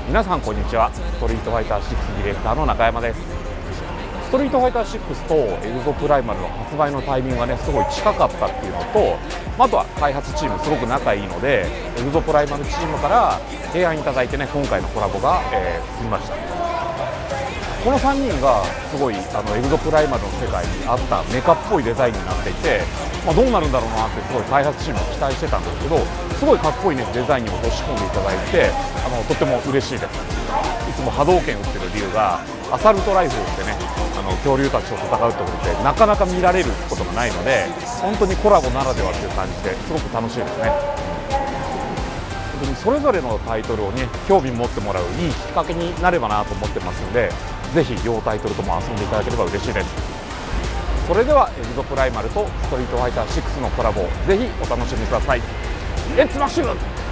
皆さんこんにちは。ストリートファイター6ディレクターの中山です。ストリートファイター6とエグゾプライマルの発売のタイミングがねすごい近かったっていうのと、あとは開発チームすごく仲いいので、エグゾプライマルチームから提案いただいてね、今回のコラボが、進みました。この3人がすごいエグゾプライマルの世界に合ったメカっぽいデザインになっていて、どうなるんだろうなってすごい開発チーム期待してたんですけど、すごいかっこいいねデザインにも押し込んでいただいて、とっても嬉しいです。いつも波動拳打ってる理由がアサルトライフルってね、恐竜たちと戦うってことでなかなか見られることがないので、本当にコラボならではっていう感じですごく楽しいですね。それぞれのタイトルをね興味持ってもらういいきっかけになればなと思ってますので、ぜひ両タイトルとも遊んでいただければ嬉しいです。それではエグゾプライマルとストリートファイター6のコラボをぜひお楽しみください。レッツマッシュ！